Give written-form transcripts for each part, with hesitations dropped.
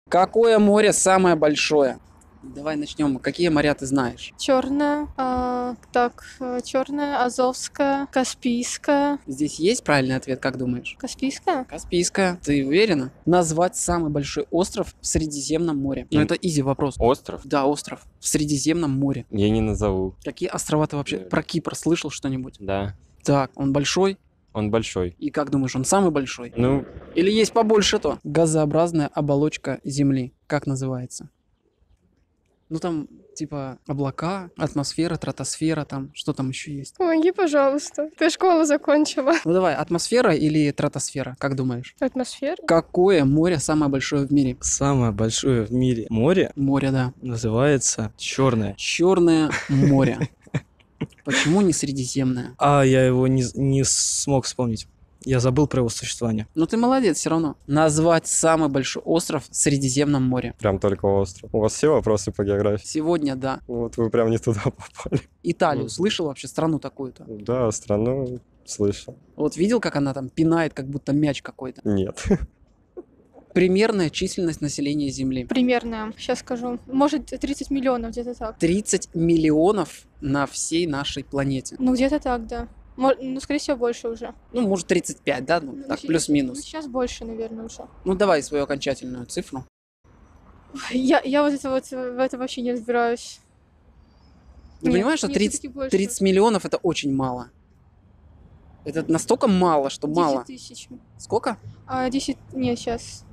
Какое море самое большое? Давай начнем. Какие моря ты знаешь? Черная, Черная, Азовская, Каспийская. Здесь есть правильный ответ, как думаешь? Каспийская? Каспийская. Ты уверена? Назвать самый большой остров в Средиземном море. Ну, это изи вопрос. Остров? Да, остров в Средиземном море. Я не назову. Какие острова ты вообще Наверное. про Кипр слышал что-нибудь? Да, Так, он большой? он большой. И как думаешь, он самый большой? Ну, Или есть побольше то? Газообразная оболочка Земли. Как называется? Ну там типа облака, атмосфера, стратосфера, там что там еще есть? Помоги, пожалуйста. Ты школу закончила. Ну давай, атмосфера или стратосфера, как думаешь? Атмосфера? Какое море самое большое в мире? Самое большое в мире море Море, да. называется Черное. Черное море. Почему не Средиземное? А я его не смог вспомнить. Я забыл про его существование. Ну ты молодец все равно. Назвать самый большой остров в Средиземном море. Прям только остров. У вас все вопросы по географии? Сегодня, да. Вот вы прям не туда попали. Италию слышал вообще, страну такую-то? Да, страну слышал. Вот видел, как она там пинает, как будто мяч какой-то? Нет. Примерная численность населения Земли. Примерная. Сейчас скажу. Может, 30 миллионов, где-то так. 30 миллионов на всей нашей планете. Ну, где-то так, да. Ну, скорее всего, больше уже. Ну, может, 35, да? Ну, так, Ну, плюс-минус. сейчас больше, наверное, уже. Ну, давай свою окончательную цифру. Я вот в это вообще не разбираюсь. Ты Нет, понимаешь, что нет, 30, всё-таки больше. 30 миллионов это очень мало. Это настолько мало, что 10 мало. тысяч. Сколько? 10... Нет, сейчас.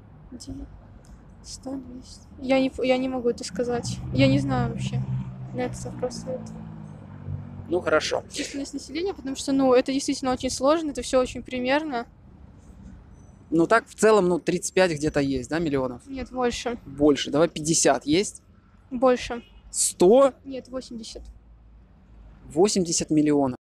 100, 200. Я не могу это сказать. Я не знаю вообще. Нет, просто это. Ну, хорошо. Численность населения, потому что, ну, это действительно очень сложно, это все очень примерно. Ну, так, в целом, ну, 35 где-то есть, да, миллионов? Нет, больше. Больше. Давай 50 есть? Больше. 100? Нет, 80. 80 миллионов.